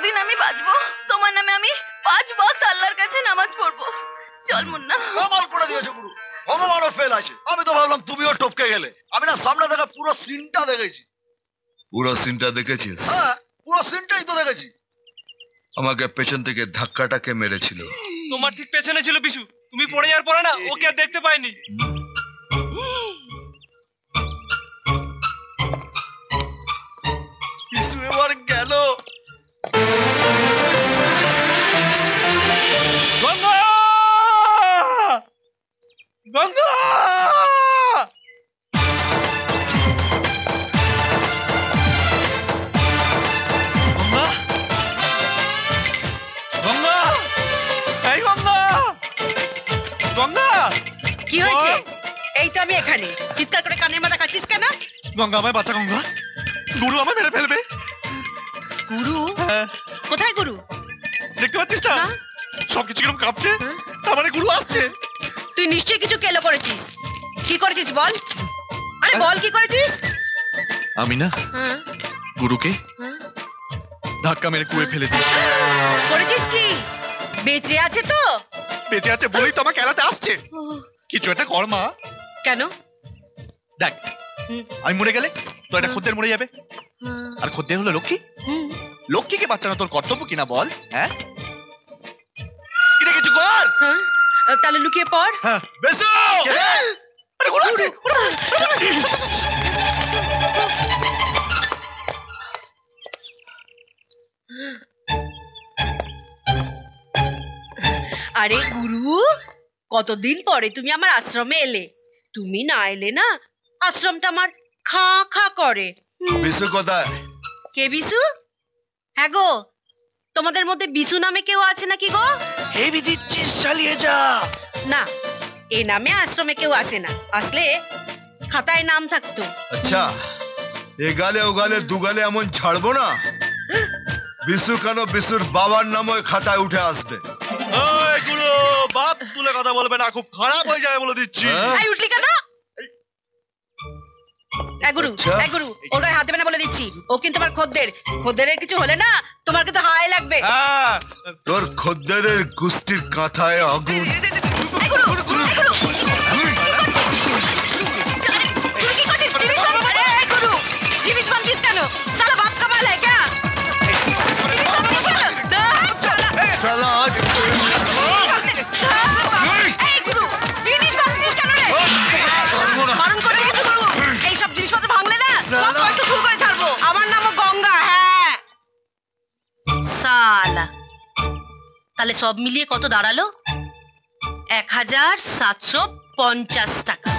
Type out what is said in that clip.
একদিন আমি বাঁচবো, তোমার নামে আমি 5 ওয়াক্ত আল্লাহর কাছে নামাজ পড়বো। চল মুন্না। কামাল করে দিয়েছে গুরু, ভগবানও ফেল আছে। আমি তো ভাবলাম তুমিও টপকে গেলে। আমি না সামনে থেকে পুরো সিনটা দেখেছি। পুরো সিনটা দেখেছিস? হ্যাঁ, পুরো সিনটাই তো দেখেছি। আমাকে পেছন থেকে ধাক্কাটাকে মেরেছিল। তোমার ঠিক পেছনে ছিল বিশু, তুমি পড়ে যাওয়ার পরে না ওকে আর দেখতে পাইনি। বিশু এবার গেল। গঙ্গা! গঙ্গা! গঙ্গা! গঙ্গা! এই গঙ্গা! গঙ্গা! কি হয়েছে? এই তো আমি এখানে। চিৎকার করে কানের মাথা কাটছিস কেন? গঙ্গা আমায় বাঁচা গঙ্গা, গুরু আমায় মেরে ফেলবে। গুরু? হ্যাঁ, কোথায় গুরু? দেখতে পাচ্ছিস না হ্যাঁ। সবকিছু কিরকম কাঁপছে? তার মানে গুরু আসছে। তুই নিশ্চয়ই কিছু কেলো করেছিস। কি করেছিস বল? আরে বল কি করেছিস? আমি না হ্যাঁ গুরুকে হ্যাঁ। ধাক্কা মেরে কুয়ে ফেলে দিয়েছি। করেছিস কি? বেঁচে আছে তো? বেঁচে আছে বলেই তো আমাকে এলাতে আসছে। কিছু একটা কর মা। কেন? দেখ, হুম। আমি মরে গেলে তো একটা খদ্দের মরে যাবে, আর খদ্দের হলো লক্ষ্মী। লক্ষ্মীকে বাঁচানো তোর কর্তব্য কিনা বল? হ্যাঁ, কিরে কিছু কর। হ্যাঁ, তাহলে লুকিয়ে পড়। হ্যাঁ, বিশু! আরে গুরু আসছে। আরে গুরু, কতদিন পরে তুমি আমার আশ্রমে এলে। তুমি না এলে না আশ্রমটা আমার খা খা করে। বিশু কোথায়? কে বিশু? হ্যাঁ গো, তোমাদের মধ্যে বিশু নামে কেউ আছে নাকি গো? হেভি দিচ্ছিস, চালিয়ে যা। না, এই নামে আশ্রমে কেউ আসে না। আসলে খাতায় নাম থাকতো। আচ্ছা, এ গালে ও গালে দু গালে এমন ছাড়বো না। বিশু কেন, বিশুর বাবার নাম ওই খাতায় উঠে আসবে। ওই গুরু, বাপ তুলে কথা বলবে না, খুব খারাপ হয়ে যাবে বলে দিচ্ছি। এই উঠলি কেন? গুরু, গুরু, ওর গায়ে হাত দেবে না বলে দিচ্ছি। ও কিন্তু আমার খদ্দের। খদ্দেরের কিছু হলে না তোমার কিন্তু হাই লাগবে। তোর খদ্দেরের গুষ্টির কাঁথায় আগুন। জিনিস ভাঙছিস কেন? সালা বাপ কামাল হ্যায় ক্যা? শালা আজ এইসব জিনিসপত্র ভাঙলে না সব হয়তো শুরু করে ছাড়বো। আমার নামও গঙ্গা। হ্যাঁ সালা, তাহলে সব মিলিয়ে কত দাঁড়ালো? 1750 টাকা।